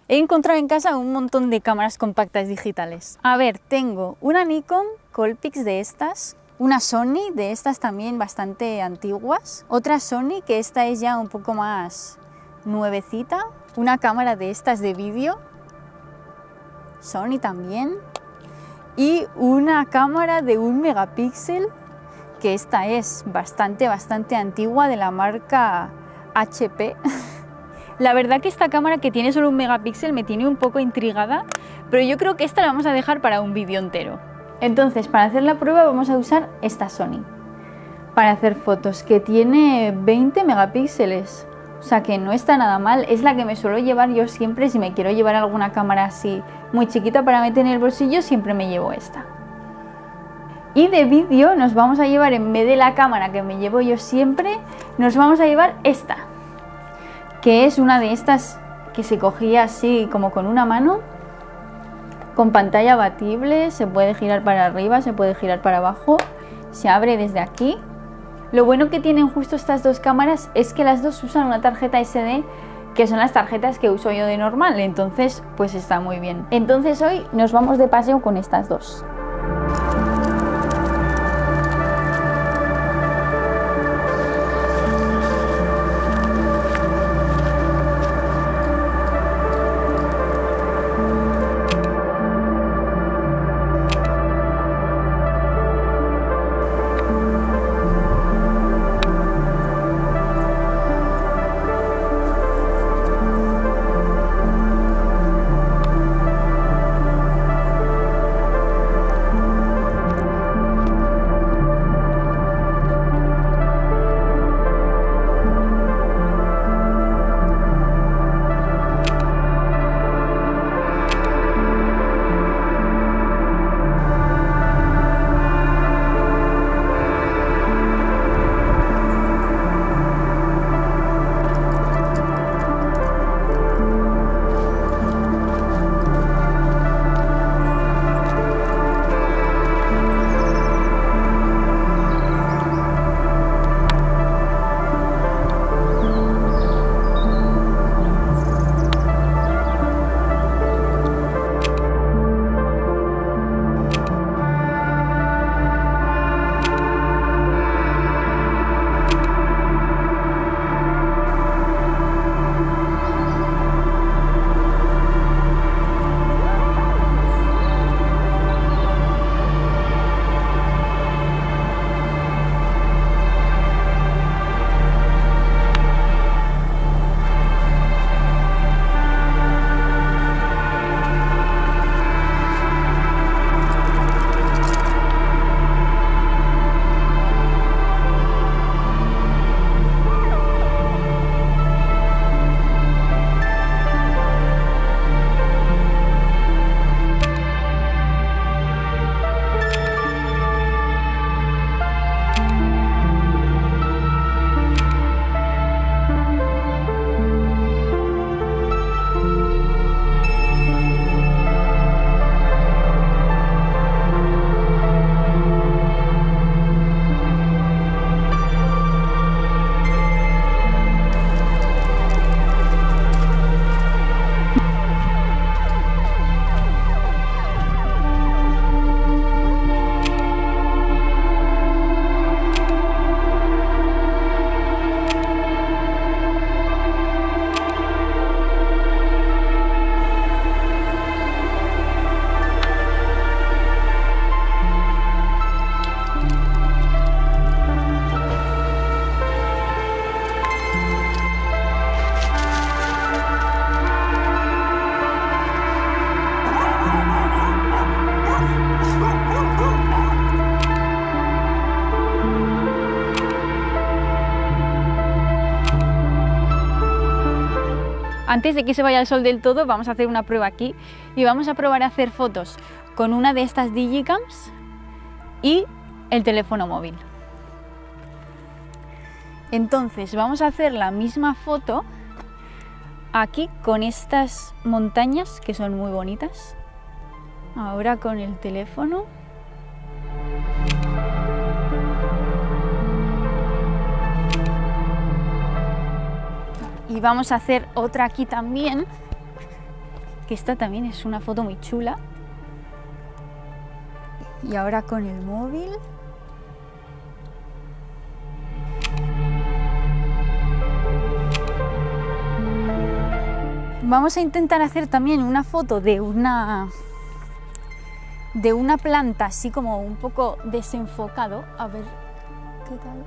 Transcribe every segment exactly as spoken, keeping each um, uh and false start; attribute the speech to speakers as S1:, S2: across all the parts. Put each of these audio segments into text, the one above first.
S1: He encontrado en casa un montón de cámaras compactas digitales. A ver, tengo una Nikon Coolpix de estas, una Sony de estas también bastante antiguas, otra Sony que esta es ya un poco más nuevecita, una cámara de estas de vídeo, Sony también, y una cámara de un megapíxel, que esta es bastante, bastante antigua, de la marca H P. La verdad que esta cámara, que tiene solo un megapíxel, me tiene un poco intrigada, pero yo creo que esta la vamos a dejar para un vídeo entero. Entonces, para hacer la prueba vamos a usar esta Sony para hacer fotos, que tiene veinte megapíxeles, o sea que no está nada mal. Es la que me suelo llevar yo siempre. Si me quiero llevar alguna cámara así muy chiquita para meter en el bolsillo, siempre me llevo esta. Y de vídeo nos vamos a llevar, en vez de la cámara que me llevo yo siempre, nos vamos a llevar esta, que es una de estas que se cogía así como con una mano, con pantalla abatible, se puede girar para arriba, se puede girar para abajo, se abre desde aquí. Lo bueno que tienen justo estas dos cámaras es que las dos usan una tarjeta ese de, que son las tarjetas que uso yo de normal, entonces pues está muy bien. Entonces hoy nos vamos de paseo con estas dos. Antes de que se vaya el sol del todo, vamos a hacer una prueba aquí y vamos a probar a hacer fotos con una de estas Digicams y el teléfono móvil. Entonces vamos a hacer la misma foto aquí con estas montañas que son muy bonitas. Ahora con el teléfono. Y vamos a hacer otra aquí también que esta también es una foto muy chula. Y ahora con el móvil. Vamos a intentar hacer también una foto de una de una planta así como un poco desenfocado. A ver qué tal.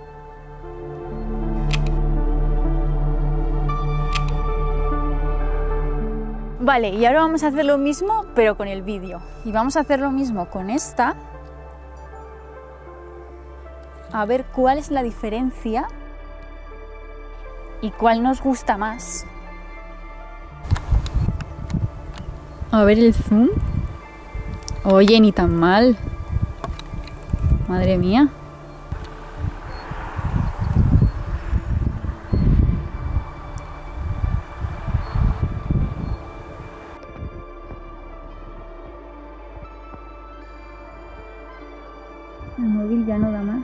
S1: Vale, y ahora vamos a hacer lo mismo pero con el vídeo. Y vamos a hacer lo mismo con esta. A ver cuál es la diferencia y cuál nos gusta más. A ver el zoom. Oye, ni tan mal. Madre mía. El móvil ya no da más.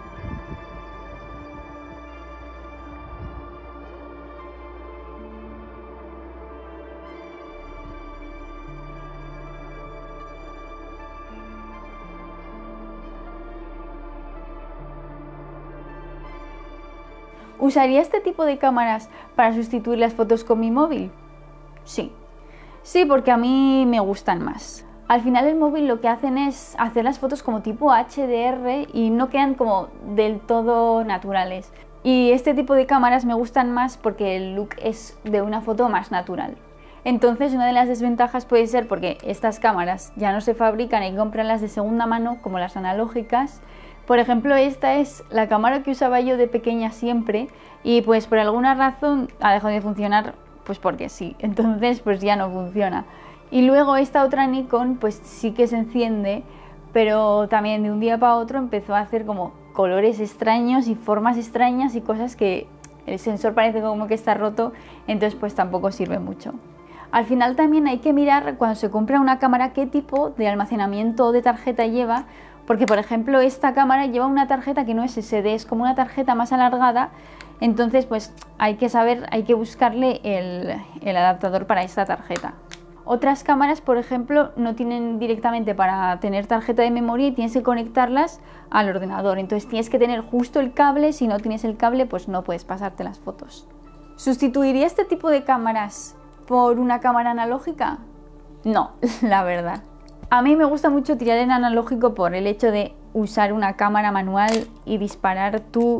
S1: ¿Usaría este tipo de cámaras para sustituir las fotos con mi móvil? Sí. Sí, porque a mí me gustan más. Al final el móvil lo que hacen es hacer las fotos como tipo H D R y no quedan como del todo naturales. Y este tipo de cámaras me gustan más porque el look es de una foto más natural. Entonces una de las desventajas puede ser porque estas cámaras ya no se fabrican, hay que comprarlas de segunda mano como las analógicas. Por ejemplo, esta es la cámara que usaba yo de pequeña siempre y pues por alguna razón ha dejado de funcionar, pues porque sí, entonces pues ya no funciona. Y luego esta otra Nikon pues sí que se enciende, pero también de un día para otro empezó a hacer como colores extraños y formas extrañas y cosas que el sensor parece como que está roto, entonces pues tampoco sirve mucho. Al final también hay que mirar cuando se compra una cámara qué tipo de almacenamiento de tarjeta lleva, porque por ejemplo esta cámara lleva una tarjeta que no es ese de, es como una tarjeta más alargada, entonces pues hay que saber, hay que buscarle el, el adaptador para esta tarjeta. Otras cámaras, por ejemplo, no tienen directamente para tener tarjeta de memoria y tienes que conectarlas al ordenador, entonces tienes que tener justo el cable, si no tienes el cable pues no puedes pasarte las fotos. ¿Sustituiría este tipo de cámaras por una cámara analógica? No, la verdad. A mí me gusta mucho tirar en analógico por el hecho de usar una cámara manual y disparar tú,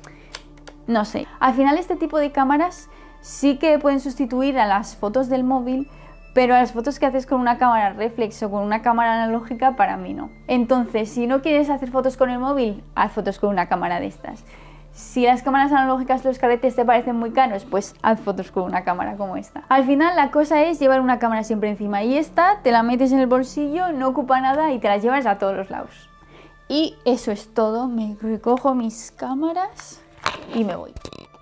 S1: no sé. Al final este tipo de cámaras sí que pueden sustituir a las fotos del móvil, pero a las fotos que haces con una cámara reflex o con una cámara analógica, para mí no. Entonces, si no quieres hacer fotos con el móvil, haz fotos con una cámara de estas. Si las cámaras analógicas, los caretes te parecen muy caros, pues haz fotos con una cámara como esta. Al final la cosa es llevar una cámara siempre encima y esta te la metes en el bolsillo, no ocupa nada y te la llevas a todos los lados. Y eso es todo, me recojo mis cámaras y me voy.